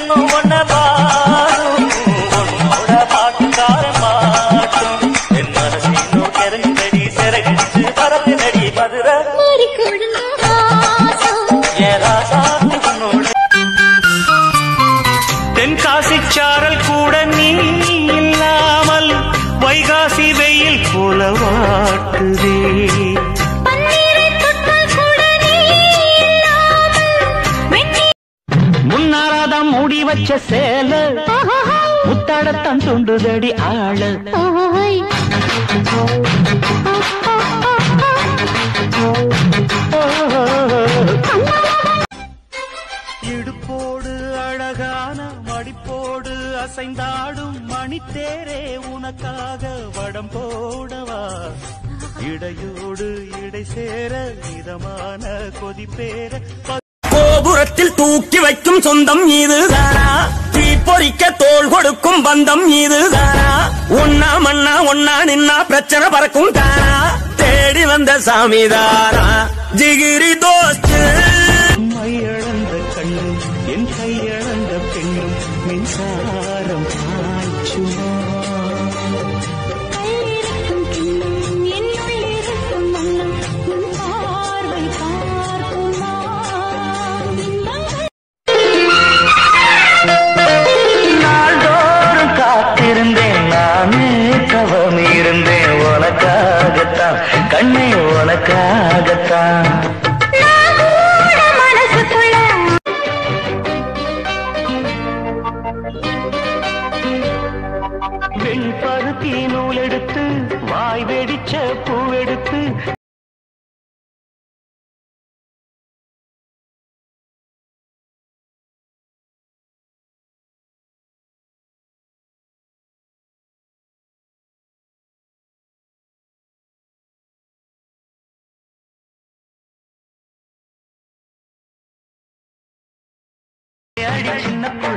இன்னும் ஒன்ன பாடும் உன்னோட பாட்டுக்கார மாட்டும் என் மனசினோ கெரங்கடி செரகடிச்சு பறந்து நடி மதுரை ஏராசாத்து உன்னோட தென்காசி சாரல் கூட நீ இல்லாமல் வைகாசி வெயில் போல வாட்டுதே முன்னாராதான் மூடி வச்ச சேல முத்தாடத்தான் துண்டுதடி ஆள இடுப்போடு அழகான மடிப்போடு அசைந்தாடும் மணித்தேரே உனக்காக வடம் போடவா இடையோடு இடை சேர இதமான கொதிப்பேர கோபுரத்தில் தூக்கி வைக்கும் சொந்தம் இதுதானா தீ பொறிக்க தோள் கொடுக்கும் பந்தம் இதுதானா ஒன்னா மண்ணா ஒன்னா நின்னா பிரச்சனை பறக்கும் தானா தேடி வந்த சாமிதானா ஜிகிரி தோஸ்து மையழந்த கண்ணும் என் கையழந்த பெண்ணும் மின்சாரம் பாய்ச்சுமா கண்ணே உனக்காகத்தான் வெண் பருத்தி நூல் எடுத்து வாய் வெடிச்ச பூவெடுத்து சின்ன